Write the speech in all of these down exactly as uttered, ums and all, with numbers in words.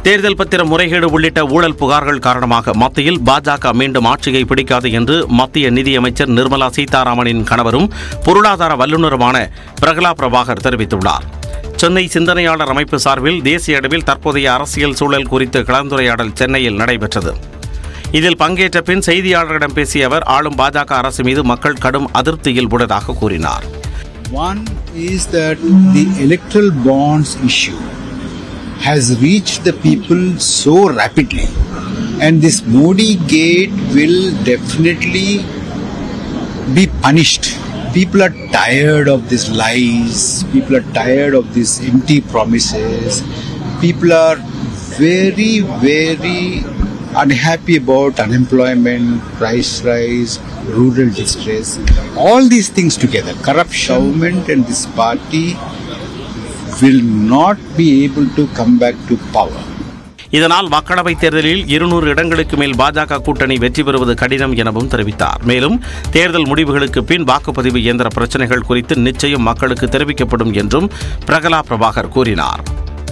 தேர்தல் பத்திர முறைகேடு உள்ளிட்ட ஊழல் புகார்கள் காரணமாக மத்தியில் பாஜக மீண்டும் ஆட்சியை பிடிக்காது என்று மத்திய நிதியமைச்சர் நிர்மலா சீதாராமனின் கணவரும் பொருளாதார வல்லுநருமான பிரகலா பிரபாகர் தெரிவித்துள்ளார். சென்னை சிந்தனையாளர் அமைப்பு சார்பில் தேசிய அளவில் தற்போதைய அரசியல் சூழல் குறித்து கலந்துரையாடல் சென்னையில் நடைபெற்றது. இதில் பங்கேற்ற பின் செய்தியாளர்களிடம் பேசிய அவர் ஆளும் பாஜக அரசு மீது மக்கள் கடும் அதிருப்தியில் உள்ளதாக கூறினார். One is that the electoral bonds issue has reached the people so rapidly, and this Modi gate will definitely be punished. People are tired of these lies, people are tired of these empty promises, people are very, very unhappy about unemployment, price rise, rural distress. All these things together, corruption, government and this party will not be able to come back to power. இதனால் மக்களவைத் தேர்தலில் இருநூறு இடங்களுக்கு மேல் பாஜக கூட்டணி வெற்றி பெறுவது கடினம் எனவும் தெரிவித்தார். மேலும் தேர்தல் முடிவுகளுக்கு பின் வாக்குப்பதிவு இயந்திர பிரச்சினைகள் குறித்து நிச்சயம் மக்களுக்கு தெரிவிக்கப்படும் என்றும் பிரகலா பிரபாகர் கூறினார்.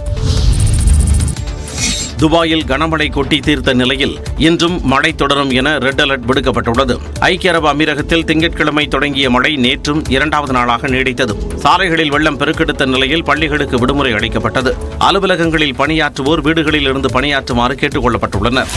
துபாயில் கனமழை கொட்டி தீர்த்த நிலையில் இன்றும் மழை தொடரும் என ரெட் அலர்ட் விடுக்கப்பட்டுள்ளது. ஐக்கிய அரபு அமீரகத்தில் திங்கட்கிழமை தொடங்கிய மழை நேற்றும் இரண்டாவது நாளாக நீடித்தது. சாலைகளில் வெள்ளம் பெருக்கெடுத்த நிலையில் பள்ளிகளுக்கு விடுமுறை அளிக்கப்பட்டது. அலுவலகங்களில் பணியாற்றுவோர் வீடுகளில் இருந்து பணியாற்றுமாறு கேட்டுக் கொள்ளப்பட்டுள்ளனர்.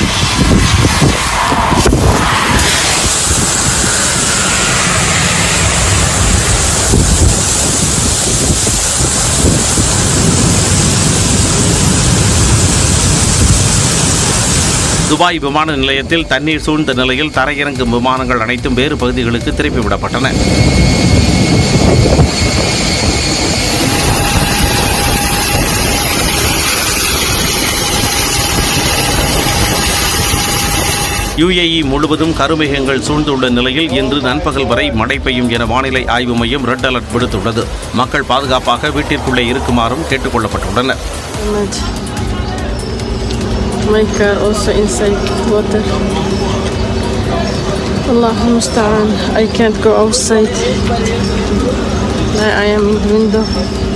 துபாய் விமான நிலையத்தில் தண்ணீர் சூழ்ந்த நிலையில் தரையிறங்கும் விமானங்கள் அனைத்தும் வேறு பகுதிகளுக்கு திருப்பிவிடப்பட்டன. யுஏஇ முழுவதும் கருமேகங்கள் சூழ்ந்துள்ள நிலையில் இன்று நண்பகல் வரை மழை பெய்யும் என வானிலை ஆய்வு மையம் ரெட் அலர்ட் விடுத்துள்ளது. மக்கள் பாதுகாப்பாக வீட்டிற்குள்ளே இருக்குமாறும் கேட்டுக் கொள்ளப்பட்டுள்ளனர். My car also inside water. Allahu musta'an. I can't go outside. I am in the window.